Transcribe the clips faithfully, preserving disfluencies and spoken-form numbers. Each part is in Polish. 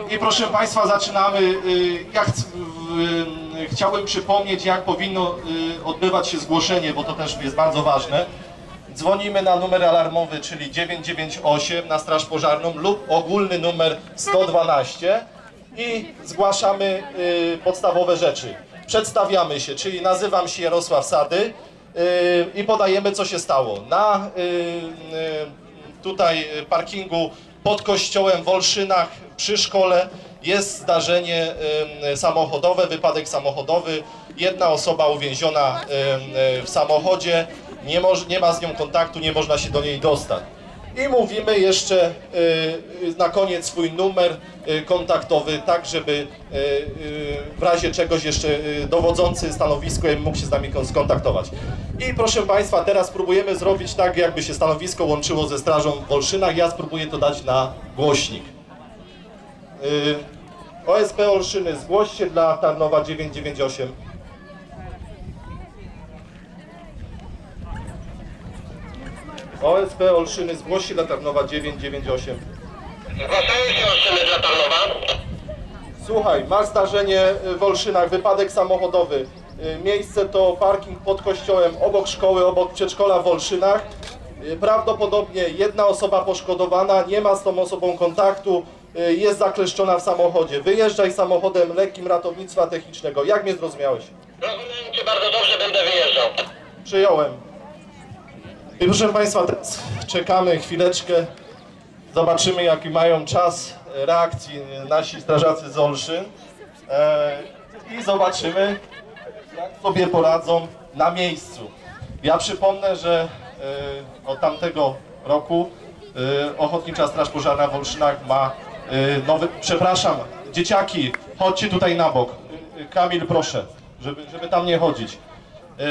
I proszę Państwa, zaczynamy. Ja ch chciałbym przypomnieć, jak powinno odbywać się zgłoszenie, bo to też jest bardzo ważne. Dzwonimy na numer alarmowy, czyli dziewięć dziewięć osiem na straż pożarną lub ogólny numer sto dwanaście i zgłaszamy podstawowe rzeczy. Przedstawiamy się, czyli nazywam się Jarosław Sady i podajemy, co się stało. Na tutaj parkingu pod kościołem w Olszynach przy szkole jest zdarzenie samochodowe, wypadek samochodowy. Jedna osoba uwięziona w samochodzie, nie, nie ma z nią kontaktu, nie można się do niej dostać. I mówimy jeszcze na koniec swój numer kontaktowy, tak żeby w razie czegoś jeszcze dowodzący stanowiskiem mógł się z nami skontaktować. I proszę Państwa, teraz spróbujemy zrobić tak, jakby się stanowisko łączyło ze strażą w Olszynach. Ja spróbuję to dać na głośnik. O S P Olszyny, zgłoś się dla Tarnowa dziewięć dziewięć osiem. O S P Olszyny, zgłoś się dla Tarnowa dziewięć dziewięć osiem. Zgłaszają się Olszyny dla Tarnowa. Słuchaj, masz zdarzenie w Olszynach, wypadek samochodowy. Miejsce to parking pod kościołem, obok szkoły, obok przedszkola w Olszynach. Prawdopodobnie jedna osoba poszkodowana, nie ma z tą osobą kontaktu, jest zakleszczona w samochodzie. Wyjeżdżaj samochodem lekkim ratownictwa technicznego. Jak mnie zrozumiałeś? Rozumiem Cię bardzo dobrze, będę wyjeżdżał. Przyjąłem. I proszę Państwa, teraz czekamy chwileczkę. Zobaczymy, jaki mają czas reakcji nasi strażacy z Olszyn. E, I zobaczymy, jak sobie poradzą na miejscu. Ja przypomnę, że e, od tamtego roku e, Ochotnicza Straż Pożarna w Olszynach ma e, nowy... Przepraszam, dzieciaki, chodźcie tutaj na bok. E, Kamil, proszę, żeby, żeby tam nie chodzić. E,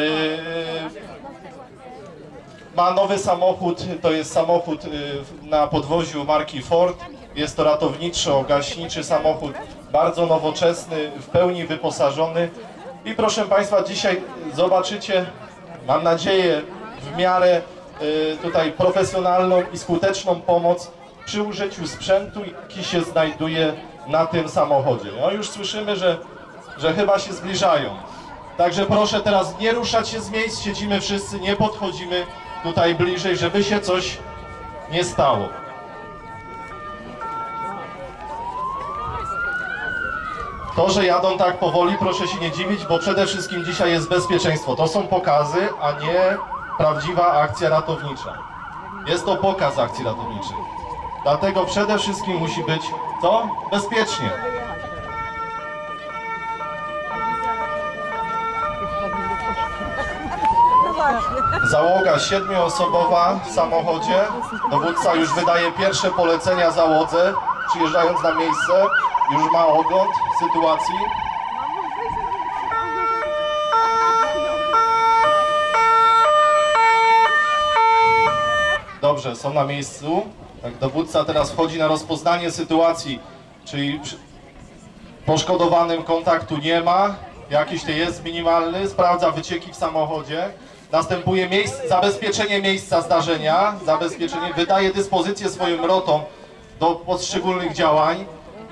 Ma nowy samochód, to jest samochód na podwoziu marki Ford. Jest to ratowniczo-gaśniczy samochód, bardzo nowoczesny, w pełni wyposażony. I proszę Państwa, dzisiaj zobaczycie, mam nadzieję, w miarę tutaj profesjonalną i skuteczną pomoc przy użyciu sprzętu, jaki się znajduje na tym samochodzie. No już słyszymy, że, że chyba się zbliżają. Także proszę teraz nie ruszać się z miejsc, siedzimy wszyscy, nie podchodzimy tutaj bliżej, żeby się coś nie stało. To, że jadą tak powoli, proszę się nie dziwić, bo przede wszystkim dzisiaj jest bezpieczeństwo. To są pokazy, a nie prawdziwa akcja ratownicza. Jest to pokaz akcji ratowniczej. Dlatego przede wszystkim musi być to bezpiecznie. Załoga siedmioosobowa w samochodzie. Dowódca już wydaje pierwsze polecenia załodze, przyjeżdżając na miejsce. Już ma ogląd sytuacji. Dobrze, są na miejscu. Tak, dowódca teraz wchodzi na rozpoznanie sytuacji, czyli przy poszkodowanym kontaktu nie ma. Jakiś to jest minimalny, sprawdza wycieki w samochodzie. Następuje miejsce, zabezpieczenie miejsca zdarzenia, zabezpieczenie, wydaje dyspozycję swoim rotom do poszczególnych działań.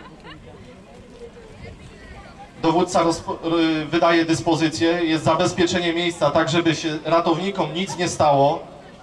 Dowódca wydaje dyspozycję, jest zabezpieczenie miejsca, tak żeby się ratownikom nic nie stało.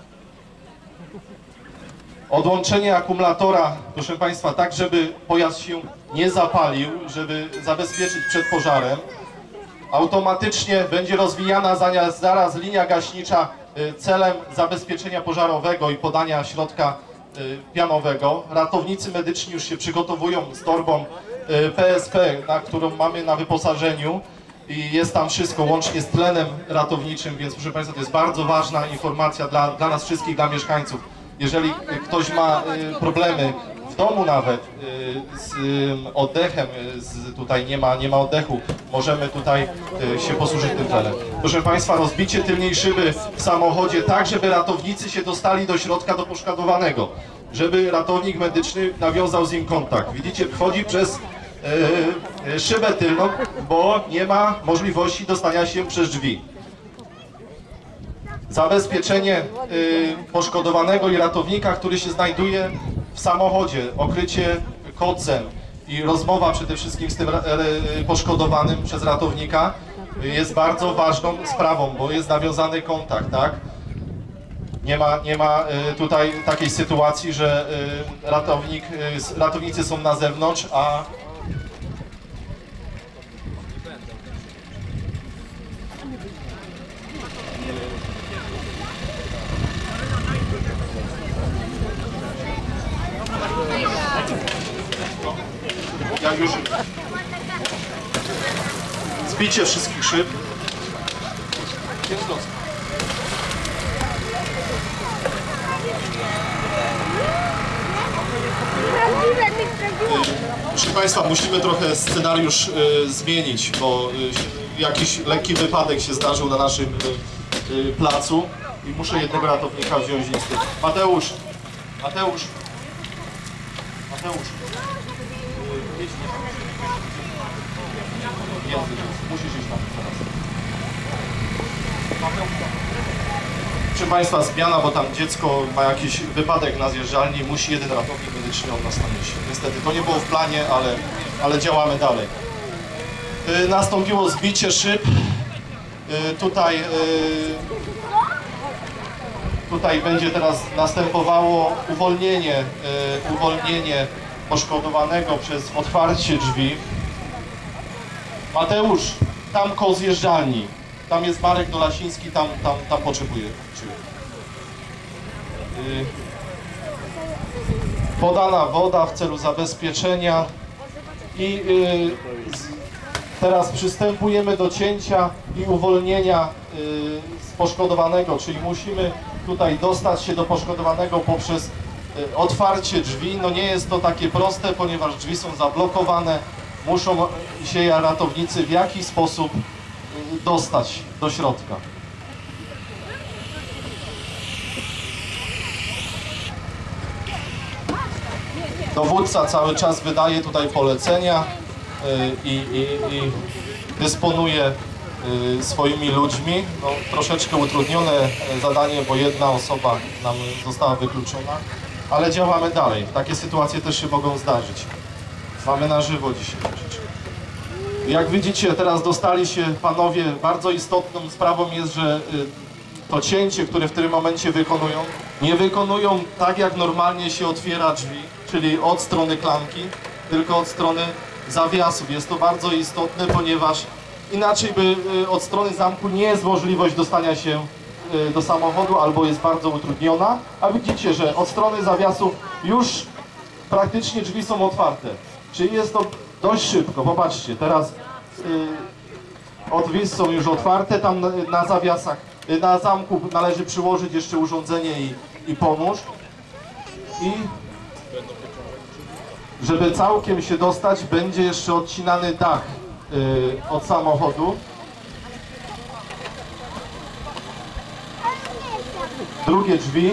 Odłączenie akumulatora, proszę Państwa, tak żeby pojazd się nie zapalił, żeby zabezpieczyć przed pożarem. Automatycznie będzie rozwijana zaraz, zaraz linia gaśnicza celem zabezpieczenia pożarowego i podania środka pianowego. Ratownicy medyczni już się przygotowują z torbą P S P, na którą mamy na wyposażeniu i jest tam wszystko łącznie z tlenem ratowniczym, więc proszę Państwa, to jest bardzo ważna informacja dla, dla nas wszystkich, dla mieszkańców. Jeżeli ktoś ma problemy w domu nawet z oddechem, z, tutaj nie ma, nie ma oddechu, możemy tutaj się posłużyć tym tlenem. Proszę Państwa, rozbicie tylnej szyby w samochodzie tak, żeby ratownicy się dostali do środka, do poszkodowanego, żeby ratownik medyczny nawiązał z nim kontakt. Widzicie, wchodzi przez e, szybę tylną, bo nie ma możliwości dostania się przez drzwi. Zabezpieczenie y, poszkodowanego i ratownika, który się znajduje w samochodzie, okrycie kocem. i rozmowa przede wszystkim z tym ra- e, poszkodowanym przez ratownika jest bardzo ważną sprawą, bo jest nawiązany kontakt, tak? Nie ma, nie ma e, tutaj takiej sytuacji, że e, ratownik, e, s- ratownicy są na zewnątrz, a jak już zbicie wszystkich szyb. Jest los. Proszę Państwa, musimy trochę scenariusz y, zmienić, bo y, jakiś lekki wypadek się zdarzył na naszym y, y, placu i muszę jednego ratownika wziąć listy. Mateusz, Mateusz, Mateusz. Y, idź, nie. Jest, musisz iść tam teraz. Mateusz. Proszę Państwa, zmiana, bo tam dziecko ma jakiś wypadek na zjeżdżalni, musi jeden ratownik medyczny od nas na mieście. Niestety to nie było w planie, ale, ale działamy dalej. Y, nastąpiło zbicie szyb. Y, tutaj, y, tutaj będzie teraz następowało uwolnienie, y, uwolnienie poszkodowanego przez otwarcie drzwi. Mateusz, tam koło zjeżdżalni. Tam jest Marek Dolasiński, tam, tam, tam potrzebuje. Yy, podana woda w celu zabezpieczenia i yy, z, teraz przystępujemy do cięcia i uwolnienia yy, z poszkodowanego, czyli musimy tutaj dostać się do poszkodowanego poprzez yy, otwarcie drzwi. No nie jest to takie proste, ponieważ drzwi są zablokowane. Muszą się ratownicy w jakiś sposób dostać do środka. Dowódca cały czas wydaje tutaj polecenia y, i, i, i dysponuje y, swoimi ludźmi. No, troszeczkę utrudnione zadanie, bo jedna osoba nam została wykluczona, ale działamy dalej. Takie sytuacje też się mogą zdarzyć. Mamy na żywo dzisiaj troszeczkę. Jak widzicie, teraz dostali się panowie, bardzo istotną sprawą jest, że y, to cięcie, które w tym momencie wykonują, nie wykonują tak, jak normalnie się otwiera drzwi, czyli od strony klamki, tylko od strony zawiasów. Jest to bardzo istotne, ponieważ inaczej by y, od strony zamku nie jest możliwość dostania się y, do samochodu, albo jest bardzo utrudniona, a widzicie, że od strony zawiasów już praktycznie drzwi są otwarte, czyli jest to dość szybko. Popatrzcie, teraz y, od drzwi są już otwarte, tam na, na zawiasach, y, na zamku należy przyłożyć jeszcze urządzenie i, i pomóż. I żeby całkiem się dostać, będzie jeszcze odcinany dach y, od samochodu. Drugie drzwi.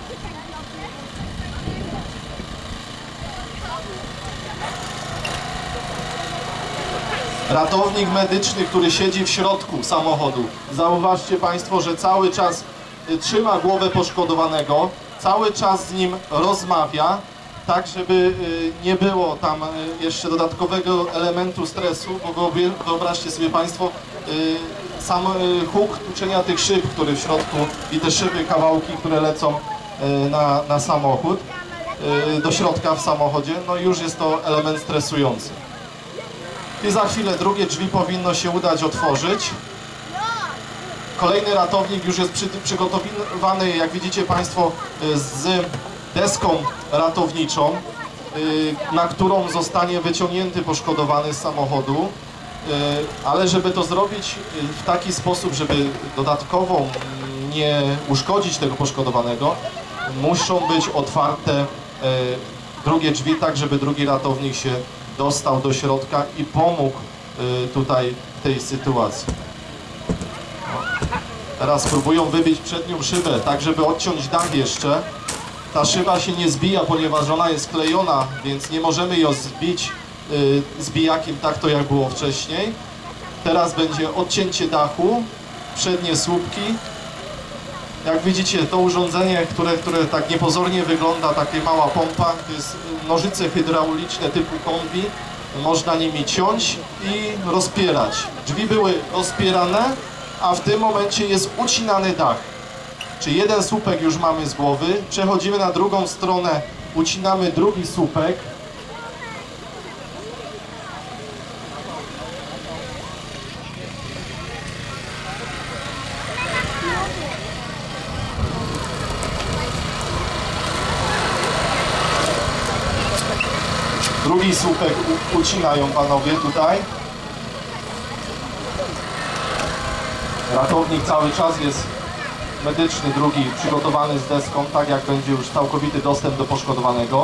Ratownik medyczny, który siedzi w środku samochodu. Zauważcie Państwo, że cały czas y, trzyma głowę poszkodowanego, cały czas z nim rozmawia, tak żeby y, nie było tam y, jeszcze dodatkowego elementu stresu, bo wyob- wyobraźcie sobie Państwo y, sam y, huk tłuczenia tych szyb, który w środku i te szyby, kawałki, które lecą y, na, na samochód, y, do środka w samochodzie, no już jest to element stresujący. I za chwilę drugie drzwi powinno się udać otworzyć. Kolejny ratownik już jest przy, przygotowany, jak widzicie Państwo, z deską ratowniczą, na którą zostanie wyciągnięty poszkodowany z samochodu. Ale żeby to zrobić w taki sposób, żeby dodatkowo nie uszkodzić tego poszkodowanego, muszą być otwarte drugie drzwi, tak żeby drugi ratownik się dostał do środka i pomógł y, tutaj w tej sytuacji. Teraz próbują wybić przednią szybę, tak żeby odciąć dach jeszcze. Ta szyba się nie zbija, ponieważ ona jest klejona, więc nie możemy ją zbić y, zbijakiem tak to jak było wcześniej. Teraz będzie odcięcie dachu, przednie słupki Jak widzicie, to urządzenie, które, które tak niepozornie wygląda, takie mała pompa, to jest nożyce hydrauliczne typu kombi. Można nimi ciąć i rozpierać. Drzwi były rozpierane, a w tym momencie jest ucinany dach. Czyli jeden słupek już mamy z głowy, przechodzimy na drugą stronę, ucinamy drugi słupek. Drugi słupek ucinają panowie tutaj. Ratownik cały czas jest medyczny, drugi przygotowany z deską, tak jak będzie już całkowity dostęp do poszkodowanego.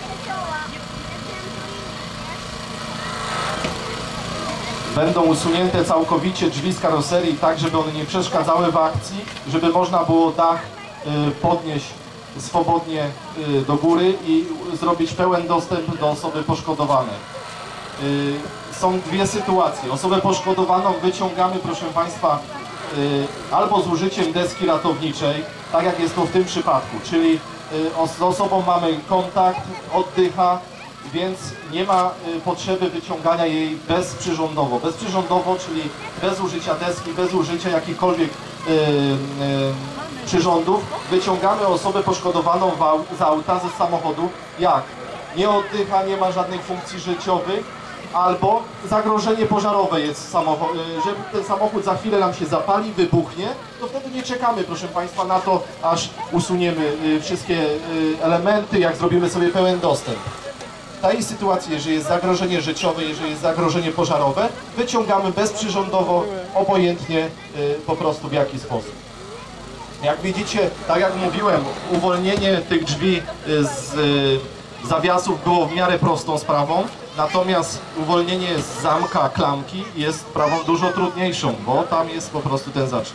Będą usunięte całkowicie drzwi z karoserii, tak żeby one nie przeszkadzały w akcji, żeby można było dach podnieść swobodnie do góry i zrobić pełen dostęp do osoby poszkodowanej. Są dwie sytuacje. Osobę poszkodowaną wyciągamy, proszę Państwa, albo z użyciem deski ratowniczej, tak jak jest to w tym przypadku, czyli z osobą mamy kontakt, oddycha, więc nie ma potrzeby wyciągania jej bezprzyrządowo. Bezprzyrządowo, czyli bez użycia deski, bez użycia jakichkolwiek yy, yy, przyrządów, wyciągamy osobę poszkodowaną z auta, ze samochodu. Jak? Nie oddycha, nie ma żadnych funkcji życiowych, albo zagrożenie pożarowe jest w samochodzie, że ten samochód za chwilę nam się zapali, wybuchnie, to wtedy nie czekamy, proszę Państwa, na to, aż usuniemy wszystkie elementy, jak zrobimy sobie pełen dostęp. W tej sytuacji, jeżeli jest zagrożenie życiowe, jeżeli jest zagrożenie pożarowe, wyciągamy bezprzyrządowo, obojętnie po prostu w jaki sposób. Jak widzicie, tak jak mówiłem, uwolnienie tych drzwi z zawiasów było w miarę prostą sprawą, natomiast uwolnienie z zamka klamki jest sprawą dużo trudniejszą, bo tam jest po prostu ten zaczep.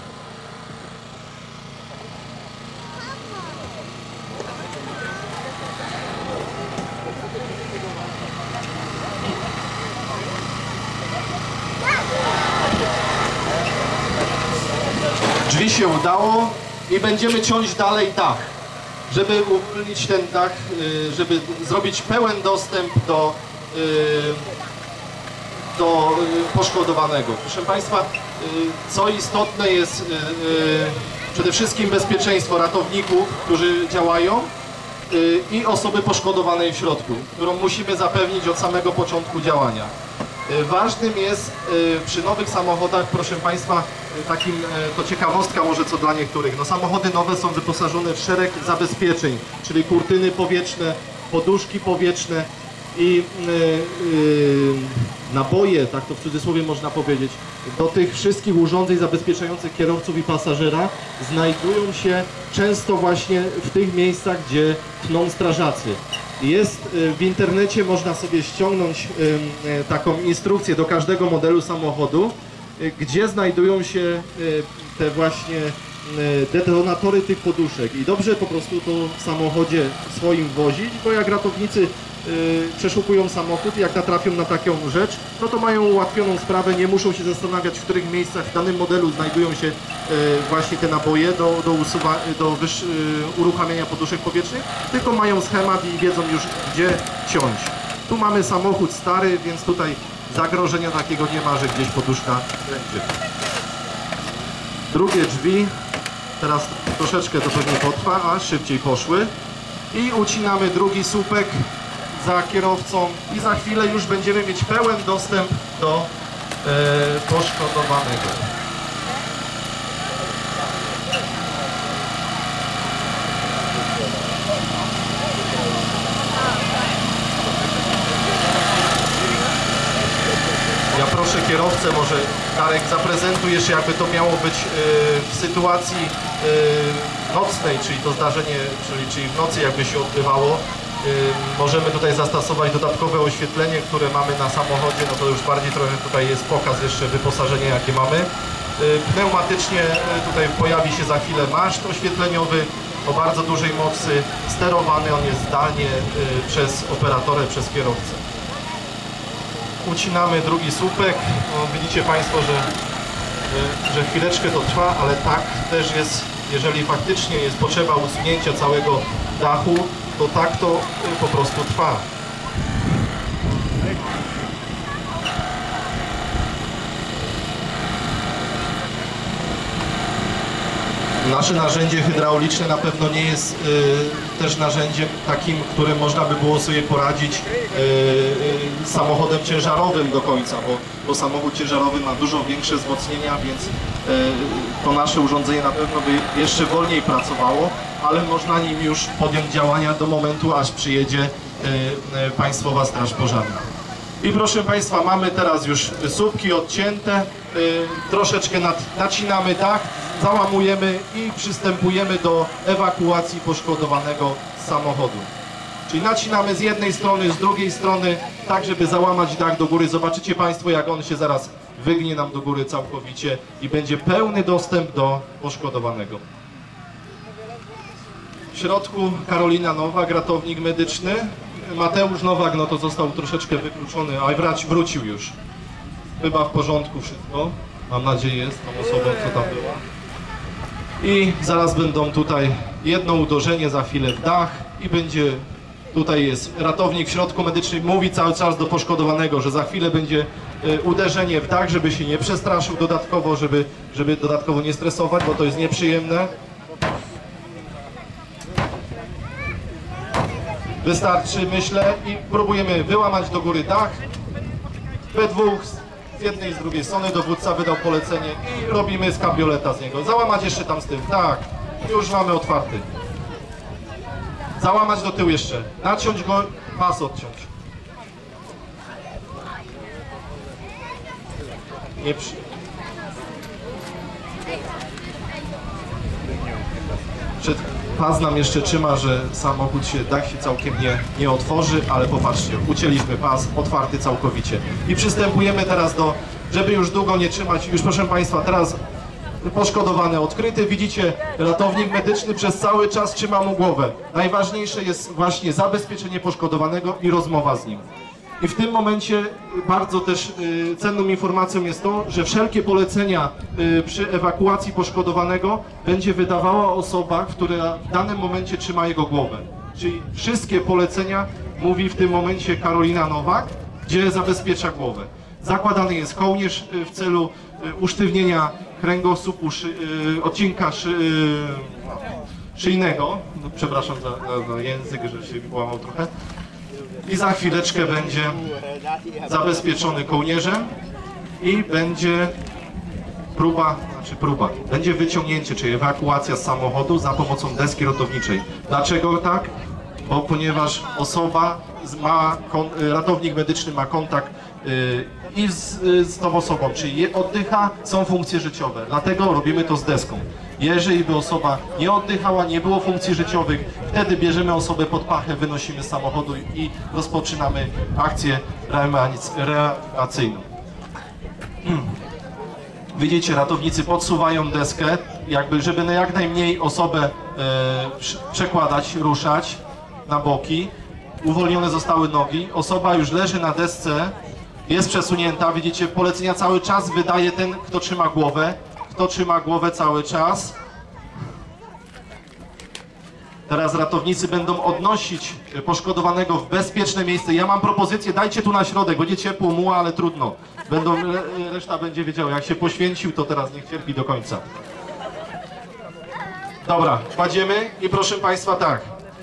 Drzwi się udało i będziemy ciąć dalej dach, żeby uwolnić ten dach, żeby zrobić pełen dostęp do, do poszkodowanego. Proszę Państwa, co istotne jest przede wszystkim bezpieczeństwo ratowników, którzy działają, i osoby poszkodowanej w środku, którą musimy zapewnić od samego początku działania. Ważnym jest przy nowych samochodach, proszę Państwa, takim, to ciekawostka może co dla niektórych, no samochody nowe są wyposażone w szereg zabezpieczeń, czyli kurtyny powietrzne, poduszki powietrzne i yy, yy, naboje, tak to w cudzysłowie można powiedzieć, do tych wszystkich urządzeń zabezpieczających kierowców i pasażera znajdują się często właśnie w tych miejscach, gdzie tną strażacy. Jest w internecie, można sobie ściągnąć taką instrukcję do każdego modelu samochodu, gdzie znajdują się te właśnie detonatory tych poduszek. I dobrze po prostu to w samochodzie swoim wozić, bo jak ratownicy przeszukują samochód i jak natrafią na taką rzecz, no to mają ułatwioną sprawę, nie muszą się zastanawiać, w których miejscach w danym modelu znajdują się właśnie te naboje do, do, usuwa, do wyż, uruchamiania poduszek powietrznych, tylko mają schemat i wiedzą już, gdzie ciąć. Tu mamy samochód stary, więc tutaj zagrożenia takiego nie ma, że gdzieś poduszka będzie. Drugie drzwi, teraz troszeczkę to pewnie potrwa, a szybciej poszły. I ucinamy drugi słupek za kierowcą i za chwilę już będziemy mieć pełen dostęp do e, poszkodowanego. Ja proszę kierowcę, może Darek, zaprezentujesz, jakby to miało być e, w sytuacji e, nocnej, czyli to zdarzenie, czyli, czyli w nocy jakby się odbywało. Możemy tutaj zastosować dodatkowe oświetlenie, które mamy na samochodzie, no to już bardziej trochę tutaj jest pokaz jeszcze wyposażenia, jakie mamy. Pneumatycznie tutaj pojawi się za chwilę maszt oświetleniowy o bardzo dużej mocy, sterowany on jest zdalnie przez operatorę, przez kierowcę. Ucinamy drugi słupek, no, widzicie Państwo, że, że chwileczkę to trwa, ale tak też jest jeżeli faktycznie jest potrzeba usunięcia całego dachu, to tak to po prostu trwa. Nasze narzędzie hydrauliczne na pewno nie jest y, też narzędziem takim, którym można by było sobie poradzić y, y, samochodem ciężarowym do końca, bo, bo samochód ciężarowy ma dużo większe wzmocnienia, więc y, to nasze urządzenie na pewno by jeszcze wolniej pracowało, ale można nim już podjąć działania do momentu, aż przyjedzie y, y, Państwowa Straż Pożarna. I proszę Państwa, mamy teraz już słupki odcięte, y, troszeczkę nad, nacinamy dach, załamujemy i przystępujemy do ewakuacji poszkodowanego samochodu. Czyli nacinamy z jednej strony, z drugiej strony, tak żeby załamać dach do góry. Zobaczycie Państwo, jak on się zaraz wygnie nam do góry całkowicie i będzie pełny dostęp do poszkodowanego. W środku Karolina Nowak, ratownik medyczny. Mateusz Nowak, no to został troszeczkę wykluczony, a wrać wrócił już. Chyba w porządku wszystko. Mam nadzieję z tą osobą, co tam była. I zaraz będą tutaj jedno uderzenie za chwilę w dach i będzie, tutaj jest ratownik w środku medycznym, mówi cały czas do poszkodowanego, że za chwilę będzie uderzenie w dach, żeby się nie przestraszył dodatkowo, żeby, żeby dodatkowo nie stresować, bo to jest nieprzyjemne. Wystarczy, myślę, i próbujemy wyłamać do góry dach. We dwóch, z jednej i z drugiej strony, dowódca wydał polecenie i robimy z kabrioleta z niego. Załamać jeszcze tam z tyłu, tak, już mamy otwarty. Załamać do tyłu jeszcze, naciąć go, pas odciąć. Nie przy... Przed... Pas nam jeszcze trzyma, że samochód się, dach się całkiem nie, nie otworzy, ale popatrzcie, ucięliśmy pas, otwarty całkowicie. I przystępujemy teraz do, żeby już długo nie trzymać, już proszę Państwa, teraz poszkodowany odkryty, widzicie, ratownik medyczny przez cały czas trzyma mu głowę. Najważniejsze jest właśnie zabezpieczenie poszkodowanego i rozmowa z nim. I w tym momencie bardzo też y, cenną informacją jest to, że wszelkie polecenia y, przy ewakuacji poszkodowanego będzie wydawała osoba, która w danym momencie trzyma jego głowę. Czyli wszystkie polecenia mówi w tym momencie Karolina Nowak, gdzie zabezpiecza głowę. Zakładany jest kołnierz y, w celu y, usztywnienia kręgosłupu, szy, y, odcinka szy, y, szyjnego. No, przepraszam za, za, za język, że się połamał trochę. I za chwileczkę będzie zabezpieczony kołnierzem i będzie próba, znaczy próba, będzie wyciągnięcie, czyli ewakuacja z samochodu za pomocą deski ratowniczej. Dlaczego tak? Bo ponieważ osoba ma, ratownik medyczny ma kontakt yy, i z, z tą osobą, czyli je oddycha, są funkcje życiowe, dlatego robimy to z deską. Jeżeli by osoba nie oddychała, nie było funkcji życiowych, wtedy bierzemy osobę pod pachę, wynosimy z samochodu i rozpoczynamy akcję reanimacyjną. Widzicie, ratownicy podsuwają deskę, jakby żeby na jak najmniej osobę e, przekładać, ruszać na boki. Uwolnione zostały nogi, osoba już leży na desce, jest przesunięta, widzicie, polecenia cały czas wydaje ten, kto trzyma głowę. Kto trzyma głowę cały czas. Teraz ratownicy będą odnosić poszkodowanego w bezpieczne miejsce. Ja mam propozycję, dajcie tu na środek, będzie ciepło, muła, ale trudno. Będą, reszta będzie wiedziała, jak się poświęcił, to teraz niech cierpi do końca. Dobra, kładziemy i proszę Państwa tak.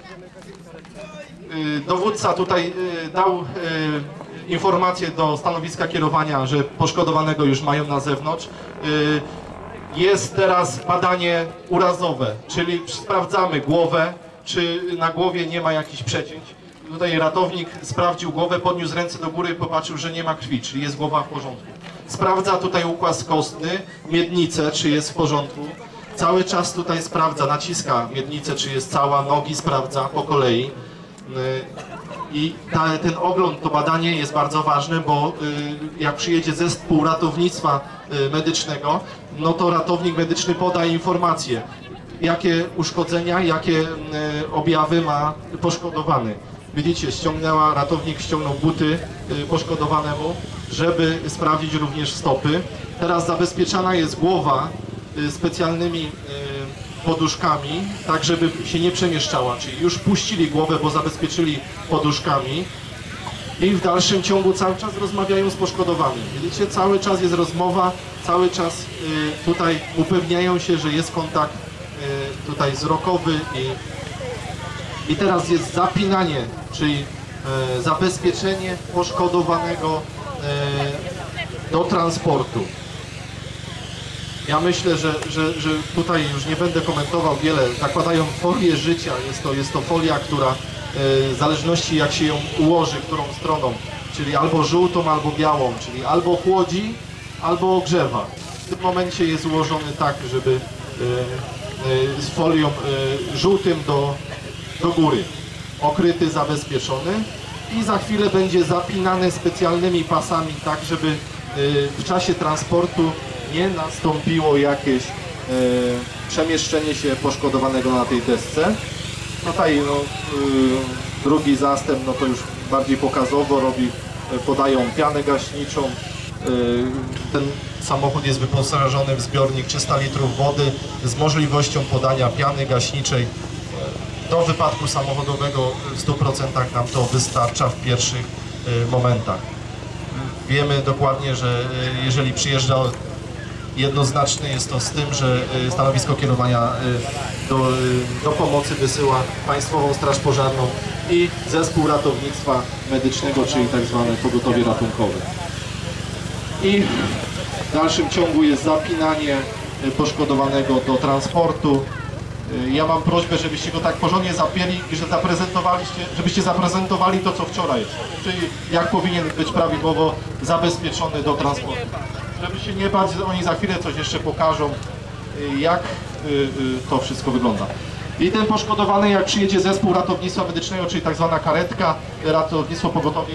Dowódca tutaj dał informację do stanowiska kierowania, że poszkodowanego już mają na zewnątrz. Jest teraz badanie urazowe, czyli sprawdzamy głowę, czy na głowie nie ma jakichś przecięć. Tutaj ratownik sprawdził głowę, podniósł ręce do góry i popatrzył, że nie ma krwi, czyli jest głowa w porządku. Sprawdza tutaj układ kostny, miednicę, czy jest w porządku. Cały czas tutaj sprawdza, naciska miednicę, czy jest cała, nogi sprawdza po kolei. I ta, ten ogląd, to badanie jest bardzo ważne, bo y, jak przyjedzie zespół ratownictwa y, medycznego, no to ratownik medyczny poda informacje, jakie uszkodzenia, jakie y, objawy ma poszkodowany. Widzicie, ściągnęła, ratownik ściągnął buty y, poszkodowanemu, żeby sprawdzić również stopy. Teraz zabezpieczana jest głowa y, specjalnymi y, poduszkami, tak żeby się nie przemieszczała, czyli już puścili głowę, bo zabezpieczyli poduszkami i w dalszym ciągu cały czas rozmawiają z poszkodowanymi. Widzicie, cały czas jest rozmowa, cały czas y, tutaj upewniają się, że jest kontakt y, tutaj wzrokowy i, i teraz jest zapinanie, czyli y, zabezpieczenie poszkodowanego y, do transportu. Ja myślę, że, że, że tutaj już nie będę komentował wiele. Zakładają folię życia. Jest to, jest to folia, która e, w zależności jak się ją ułoży, którą stroną, czyli albo żółtą, albo białą, czyli albo chłodzi, albo ogrzewa. W tym momencie jest ułożony tak, żeby e, e, z folią e, żółtym do, do góry. Okryty, zabezpieczony i za chwilę będzie zapinany specjalnymi pasami, tak żeby e, w czasie transportu nie nastąpiło jakieś e, przemieszczenie się poszkodowanego na tej desce. Tutaj no, y, drugi zastęp, no to już bardziej pokazowo robi, y, podają pianę gaśniczą. Y, ten samochód jest wyposażony w zbiornik trzysta litrów wody z możliwością podania piany gaśniczej. Do wypadku samochodowego w stu procentach nam to wystarcza w pierwszych y, momentach. Wiemy dokładnie, że y, jeżeli przyjeżdża jednoznaczny jest to z tym, że stanowisko kierowania do, do pomocy wysyła Państwową Straż Pożarną i Zespół Ratownictwa Medycznego, czyli tak zwane pogotowie ratunkowe. I w dalszym ciągu jest zapinanie poszkodowanego do transportu. Ja mam prośbę, żebyście go tak porządnie zapięli i że zaprezentowaliście, żebyście zaprezentowali to, co wczoraj, czyli jak powinien być prawidłowo zabezpieczony do transportu. Żeby się nie bać, oni za chwilę coś jeszcze pokażą, jak to wszystko wygląda. I ten poszkodowany, jak przyjedzie zespół ratownictwa medycznego, czyli tak zwana karetka, ratownictwo pogotowie,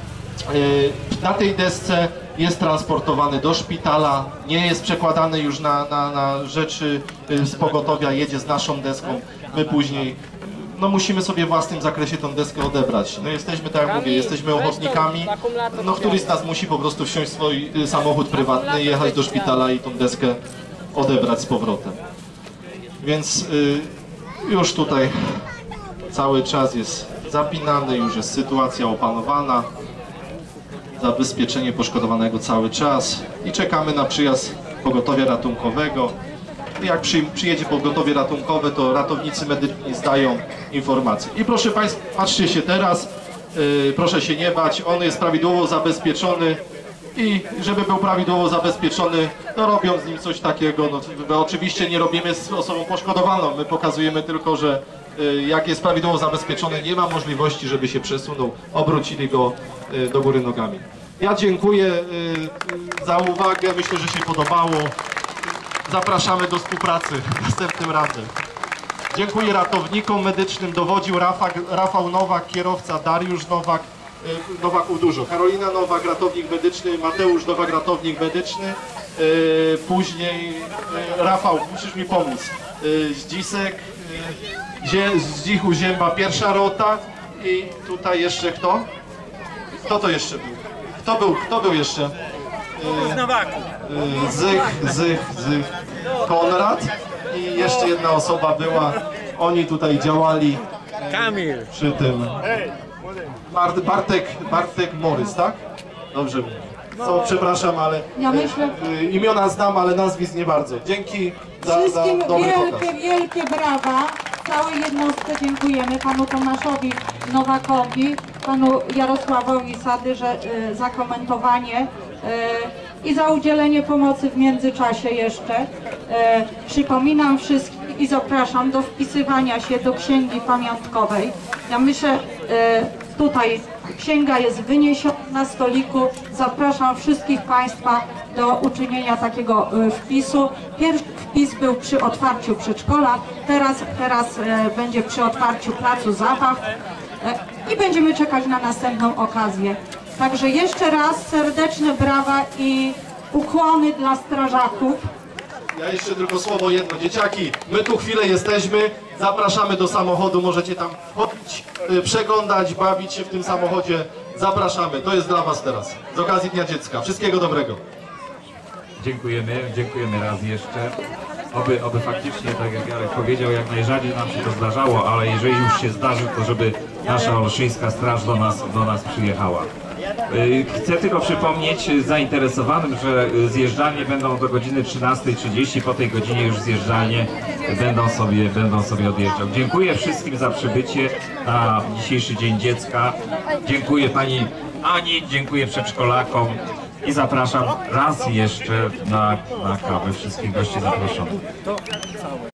na tej desce jest transportowany do szpitala, nie jest przekładany już na, na, na rzeczy z pogotowia, jedzie z naszą deską, my później no musimy sobie w własnym zakresie tą deskę odebrać. No jesteśmy, tak jak mówię, jesteśmy ochotnikami, no któryś z nas musi po prostu wsiąść w swój samochód prywatny, jechać do szpitala i tą deskę odebrać z powrotem. Więc y, już tutaj cały czas jest zapinany, już jest sytuacja opanowana, zabezpieczenie poszkodowanego cały czas i czekamy na przyjazd pogotowia ratunkowego. Jak przy, przyjedzie pogotowie ratunkowe, to ratownicy medyczni zdają informacje. I proszę Państwa, patrzcie się teraz, yy, proszę się nie bać, on jest prawidłowo zabezpieczony i żeby był prawidłowo zabezpieczony, no robią z nim coś takiego, no, no oczywiście nie robimy z osobą poszkodowaną, my pokazujemy tylko, że yy, jak jest prawidłowo zabezpieczony, nie ma możliwości, żeby się przesunął, obrócili go yy, do góry nogami. Ja dziękuję yy, za uwagę, myślę, że się podobało. Zapraszamy do współpracy następnym razem. Dziękuję ratownikom medycznym, dowodził Rafał, Rafał Nowak, kierowca Dariusz Nowak, Nowaków dużo, Karolina Nowak, ratownik medyczny, Mateusz Nowak, ratownik medyczny, później Rafał, musisz mi pomóc, Zdzisek, Zdzichu Zięba, pierwsza rota i tutaj jeszcze kto? Kto to jeszcze był? Kto był, kto był jeszcze? Z Nowaku. Zych, Zych, Zych, Konrad i jeszcze jedna osoba była, oni tutaj działali Kamil. przy tym. Bart, Bartek, Bartek Morys, tak? Dobrze. Co, przepraszam, ale Ja myślę- e, imiona znam, ale nazwisk nie bardzo. Dzięki za, za Wszystkim dobry pokaz. wielkie, wielkie brawa. Całej jednostce dziękujemy panu Tomaszowi Nowakowi, panu Jarosławowi Sady że, y, za komentowanie y, i za udzielenie pomocy w międzyczasie jeszcze. Y, przypominam wszystkim i zapraszam do wpisywania się do księgi pamiątkowej. Ja myślę, y, tutaj księga jest wyniesiona na stoliku. Zapraszam wszystkich Państwa do uczynienia takiego y, wpisu. Pierwszy wpis był przy otwarciu przedszkola, teraz, teraz y, będzie przy otwarciu placu zabaw y, i będziemy czekać na następną okazję. Także jeszcze raz serdeczne brawa i ukłony dla strażaków. Ja jeszcze tylko słowo jedno. Dzieciaki, my tu chwilę jesteśmy, zapraszamy do samochodu, możecie tam chodzić, y, przeglądać, bawić się w tym samochodzie. Zapraszamy, to jest dla Was teraz, z okazji Dnia Dziecka. Wszystkiego dobrego. Dziękujemy, dziękujemy raz jeszcze. oby, oby faktycznie, tak jak Jarek powiedział, jak najrzadziej nam się to zdarzało, ale jeżeli już się zdarzy, to żeby nasza olszyńska straż do nas, do nas przyjechała. Chcę tylko przypomnieć zainteresowanym, że zjeżdżalnie będą do godziny trzynastej trzydzieści, po tej godzinie już zjeżdżalnie będą sobie, będą sobie odjeżdżać. Dziękuję wszystkim za przybycie na dzisiejszy Dzień Dziecka. Dziękuję Pani Ani, dziękuję przedszkolakom i zapraszam raz jeszcze na, na kawę. Wszystkich gości zaproszonych.